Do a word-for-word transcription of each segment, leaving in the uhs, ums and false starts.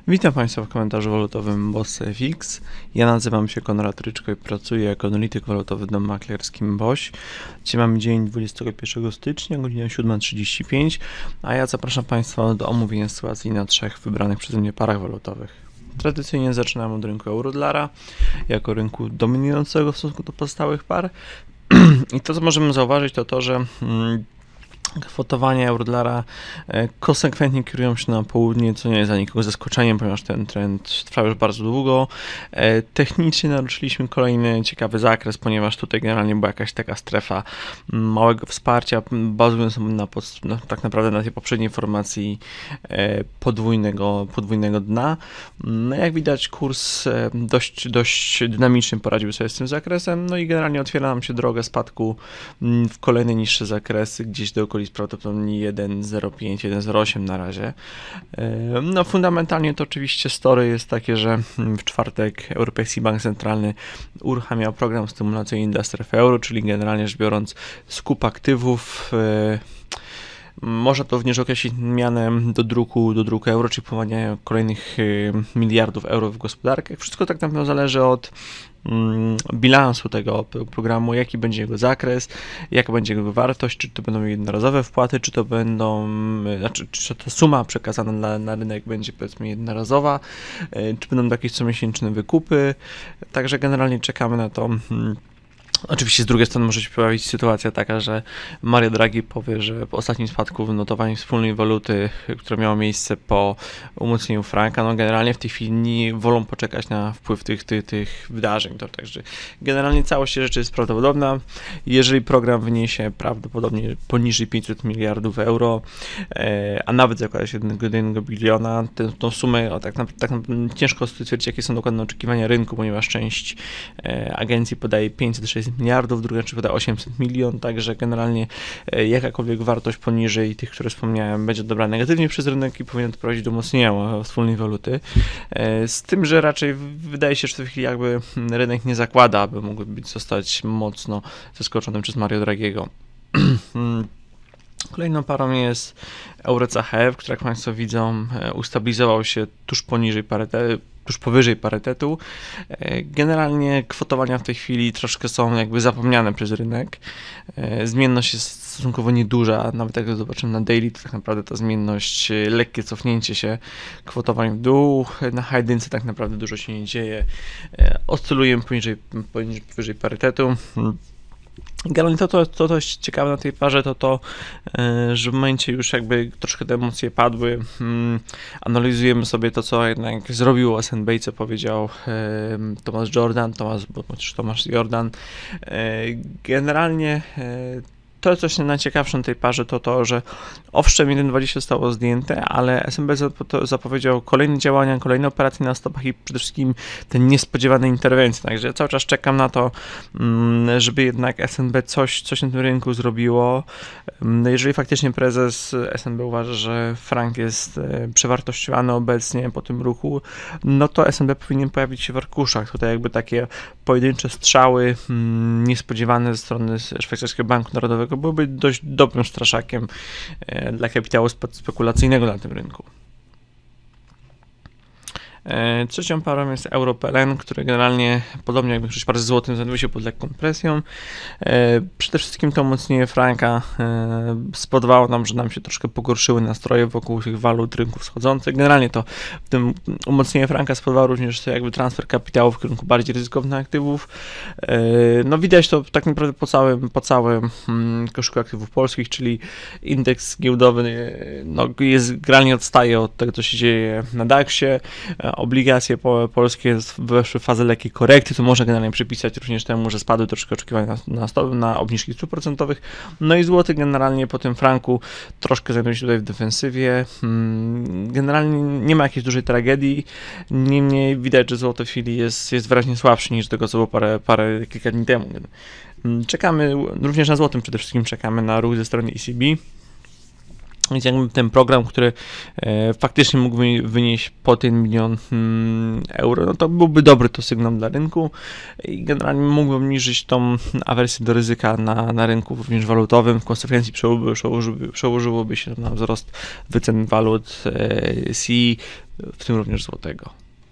Witam Państwa w komentarzu walutowym BOSS.F X. Ja nazywam się Konrad Ryczko i pracuję jako analityk walutowy w domu maklerskim BOŚ. Dzisiaj mamy dzień dwudziestego pierwszego stycznia, godzina siódma trzydzieści pięć, a ja zapraszam Państwa do omówienia sytuacji na trzech wybranych przeze mnie parach walutowych. Tradycyjnie zaczynamy od rynku euro-dolara, jako rynku dominującego w stosunku do pozostałych par. I to, co możemy zauważyć, to to, że mm, kwotowania euro-dolara konsekwentnie kierują się na południe, co nie jest dla nikogo zaskoczeniem, ponieważ ten trend trwa już bardzo długo. Technicznie naruszyliśmy kolejny ciekawy zakres, ponieważ tutaj generalnie była jakaś taka strefa małego wsparcia, bazując na, no, tak naprawdę na tej poprzedniej formacji podwójnego, podwójnego dna. No, jak widać, kurs dość, dość dynamicznie poradził sobie z tym zakresem, no i generalnie otwiera nam się drogę spadku w kolejne niższe zakresy, gdzieś do okolic prawdopodobnie jeden zero pięć, jeden zero osiem na razie. No fundamentalnie to oczywiście story jest takie, że w czwartek Europejski Bank Centralny uruchamiał program stymulacyjny dla strefy euro, czyli generalnie rzecz biorąc skup aktywów. Można to również określić mianem do druku, do druku euro, czyli powołania kolejnych miliardów euro w gospodarkę. Wszystko tak naprawdę zależy od bilansu tego programu, jaki będzie jego zakres, jaka będzie jego wartość, czy to będą jednorazowe wpłaty, czy to będą, znaczy, czy ta suma przekazana na, na rynek będzie powiedzmy jednorazowa, czy będą jakieś comiesięczne wykupy. Także generalnie czekamy na to. Oczywiście z drugiej strony może się pojawić sytuacja taka, że Mario Draghi powie, że po ostatnim spadku w notowaniu wspólnej waluty, które miało miejsce po umocnieniu franka, no generalnie w tej chwili wolą poczekać na wpływ tych, tych, tych wydarzeń. To także generalnie całość rzeczy jest prawdopodobna. Jeżeli program wyniesie prawdopodobnie poniżej pięćset miliardów euro, a nawet zakłada się jednego biliona, tę, tą sumę o, tak, tak ciężko stwierdzić, jakie są dokładne oczekiwania rynku, ponieważ część agencji podaje pięćset sześćdziesiąt miliardów, druga czy poda osiemset milion, także generalnie jakakolwiek wartość poniżej tych, które wspomniałem, będzie dobra negatywnie przez rynek i powinien to prowadzić do umocnienia wspólnej waluty. Z tym, że raczej wydaje się, że w tej chwili jakby rynek nie zakłada, aby mógł być zostać mocno zaskoczonym przez Mario Draghiego. Kolejną parą jest euro C H F, który jak Państwo widzą ustabilizował się tuż poniżej parytetu, tuż powyżej parytetu. Generalnie kwotowania w tej chwili troszkę są jakby zapomniane przez rynek. Zmienność jest stosunkowo nieduża, nawet jak zobaczymy na daily, to tak naprawdę ta zmienność, lekkie cofnięcie się kwotowań w dół, na hajdynce tak naprawdę dużo się nie dzieje. Oscylujemy poniżej, poniżej powyżej parytetu. Generalnie to, to, to, to jest ciekawe na tej parze, to to, że w momencie już jakby troszkę te emocje padły, analizujemy sobie to, co jednak zrobił S N B i co powiedział Thomas Jordan, Thomas, bo Thomas Jordan. Generalnie to, co jest najciekawsze na tej parze, to to, że owszem, jeden dwadzieścia zostało zdjęte, ale S N B zapowiedział kolejne działania, kolejne operacje na stopach i przede wszystkim te niespodziewane interwencje. Także ja cały czas czekam na to, żeby jednak S N B coś, coś na tym rynku zrobiło. Jeżeli faktycznie prezes S N B uważa, że frank jest przewartościowany obecnie po tym ruchu, no to S N B powinien pojawić się w arkuszach. Tutaj jakby takie pojedyncze strzały niespodziewane ze strony Szwajcarskiego Banku Narodowego byłby dość dobrym straszakiem dla kapitału spekulacyjnego na tym rynku. Trzecią parą jest euro P L N, który generalnie, podobnie jak większość par z złotym, znajduje się pod lekką presją. Przede wszystkim to umocnienie franka spowodowało nam, że nam się troszkę pogorszyły nastroje wokół tych walut rynków wschodzących. Generalnie to w tym umocnienie franka spowodowało również jakby transfer kapitału w kierunku bardziej ryzykownych aktywów. No widać to tak naprawdę po całym, po całym koszyku aktywów polskich, czyli indeks giełdowy no, jest generalnie odstaje od tego, co się dzieje na daksie. Obligacje polskie weszły w fazę lekkiej korekty, co można generalnie przypisać również temu, że spadły troszkę oczekiwania na, na, stop, na obniżki stóp procentowych. No i złoty generalnie po tym franku troszkę znajduje się tutaj w defensywie. Generalnie nie ma jakiejś dużej tragedii, niemniej widać, że złoty w chwili jest, jest wyraźnie słabszy niż tego, co było parę, parę kilka dni temu. Czekamy, również na złotym przede wszystkim czekamy na ruch ze strony E C B. Więc jakby ten program, który e, faktycznie mógłby wynieść po ten milion hmm, euro, no to byłby dobry to sygnał dla rynku i generalnie mógłby obniżyć tą awersję do ryzyka na, na rynku również walutowym. W konsekwencji przełożyłoby, przełożyłoby się na wzrost wycen walut e, C w tym również złotego.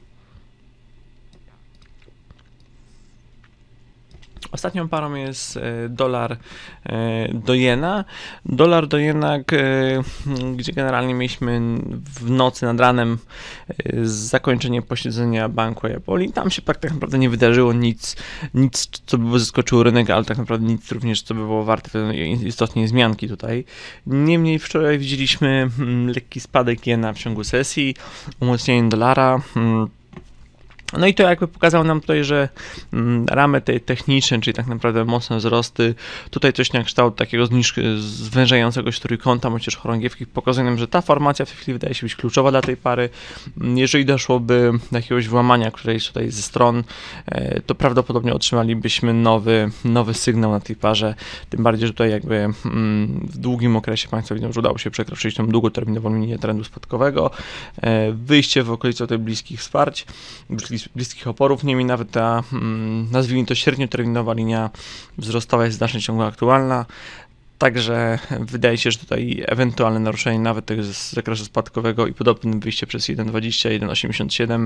Ostatnią parą jest dolar do jena. Dolar do jena, gdzie generalnie mieliśmy w nocy nad ranem zakończenie posiedzenia banku Apple. Tam się tak naprawdę nie wydarzyło nic, nic, co by zaskoczyło rynek, ale tak naprawdę nic również, co by było warte istotnie zmianki tutaj. Niemniej wczoraj widzieliśmy lekki spadek jena w ciągu sesji, umocnienie dolara. No i to jakby pokazało nam tutaj, że ramy tej techniczne, czyli tak naprawdę mocne wzrosty, tutaj coś na kształt takiego zniż- zwężającego się trójkąta, bądź też chorągiewki, pokazuje nam, że ta formacja w tej chwili wydaje się być kluczowa dla tej pary. Jeżeli doszłoby do jakiegoś włamania którejś tutaj ze stron, to prawdopodobnie otrzymalibyśmy nowy, nowy sygnał na tej parze, tym bardziej, że tutaj jakby w długim okresie Państwo widzą, że udało się przekroczyć tą długoterminową linię trendu spadkowego, wyjście w okolicy tych bliskich wsparć, bliskich oporów, niemniej nawet ta, nazwijmy to średnioterminowa linia wzrostowa jest znacznie ciągle aktualna, także wydaje się, że tutaj ewentualne naruszenie nawet tego z zakresu spadkowego i podobnym wyjście przez jeden dwadzieścia, jeden osiemdziesiąt siedem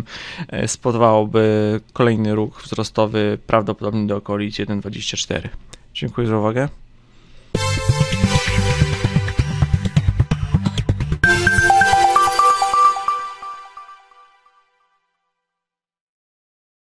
spowodowałoby kolejny ruch wzrostowy prawdopodobnie do okolic jeden dwadzieścia cztery. Dziękuję za uwagę.